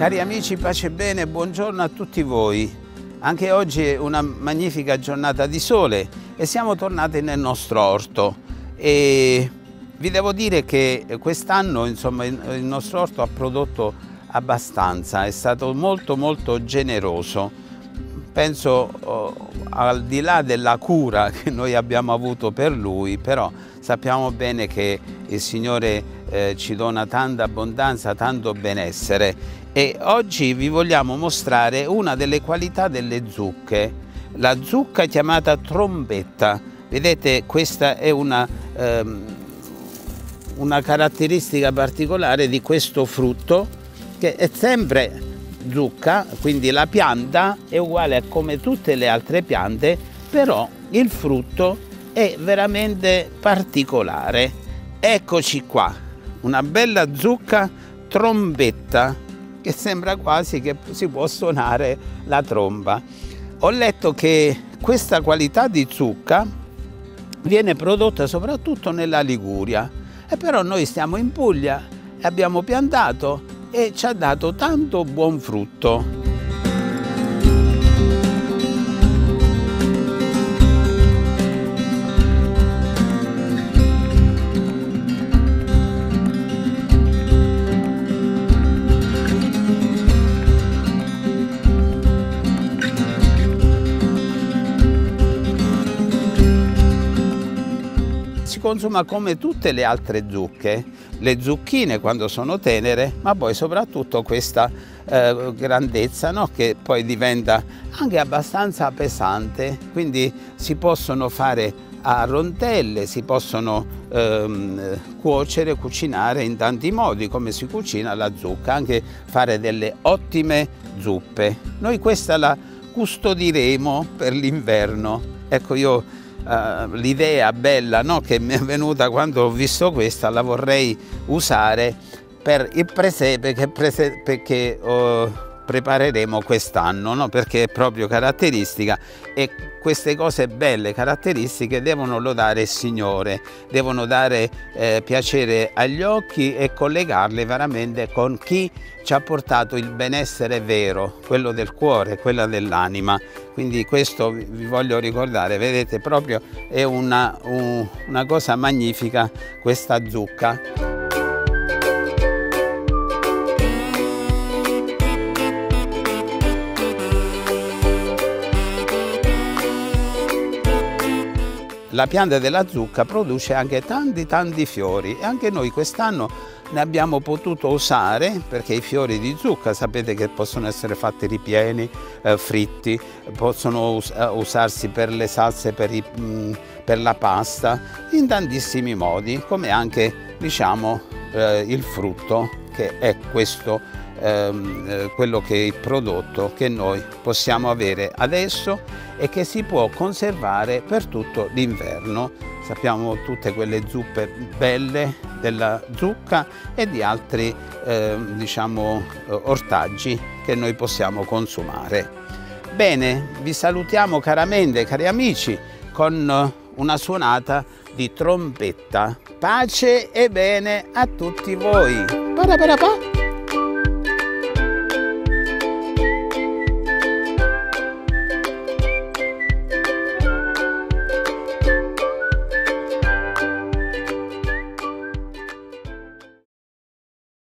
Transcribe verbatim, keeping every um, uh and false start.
Cari amici, pace e bene, buongiorno a tutti voi. Anche oggi è una magnifica giornata di sole e siamo tornati nel nostro orto. E vi devo dire che quest'anno, insomma, il nostro orto ha prodotto abbastanza, è stato molto molto generoso. Penso, oh, al di là della cura che noi abbiamo avuto per lui, però sappiamo bene che il Signore eh, ci dona tanta abbondanza, tanto benessere. E oggi vi vogliamo mostrare una delle qualità delle zucche, la zucca chiamata trombetta. Vedete, questa è una, ehm, una caratteristica particolare di questo frutto, che è sempre zucca, quindi la pianta è uguale a come tutte le altre piante, però il frutto è veramente particolare. Eccoci qua, una bella zucca trombetta, che sembra quasi che si può suonare la tromba. Ho letto che questa qualità di zucca viene prodotta soprattutto nella Liguria, e però noi stiamo in Puglia e abbiamo piantato e ci ha dato tanto buon frutto. Si consuma come tutte le altre zucche, le zucchine quando sono tenere, ma poi soprattutto questa eh, grandezza, no? Che poi diventa anche abbastanza pesante, quindi si possono fare a rondelle, si possono ehm, cuocere, cucinare in tanti modi, come si cucina la zucca, anche fare delle ottime zuppe. Noi questa la custodiremo per l'inverno. Ecco, io Uh, l'idea bella, no, che mi è venuta quando ho visto questa, la vorrei usare per il presepe che, prese che uh, prepareremo quest'anno, no? Perché è proprio caratteristica, e queste cose belle, caratteristiche, devono lodare il Signore, devono dare eh, piacere agli occhi e collegarle veramente con chi ci ha portato il benessere vero, quello del cuore, quella dell'anima. Quindi questo vi voglio ricordare, vedete, proprio è una, un, una cosa magnifica questa zucca. La pianta della zucca produce anche tanti tanti fiori, e anche noi quest'anno ne abbiamo potuto usare, perché i fiori di zucca sapete che possono essere fatti ripieni, eh, fritti, possono us usarsi per le salse, per, i, mh, per la pasta, in tantissimi modi, come anche, diciamo, eh, il frutto, che è questo, ehm, eh, quello che è il prodotto che noi possiamo avere adesso e che si può conservare per tutto l'inverno. Sappiamo tutte quelle zuppe belle della zucca e di altri eh, diciamo ortaggi che noi possiamo consumare. Bene, vi salutiamo caramente, cari amici, con una suonata di trombetta. Pace e bene a tutti voi. Paraparapà.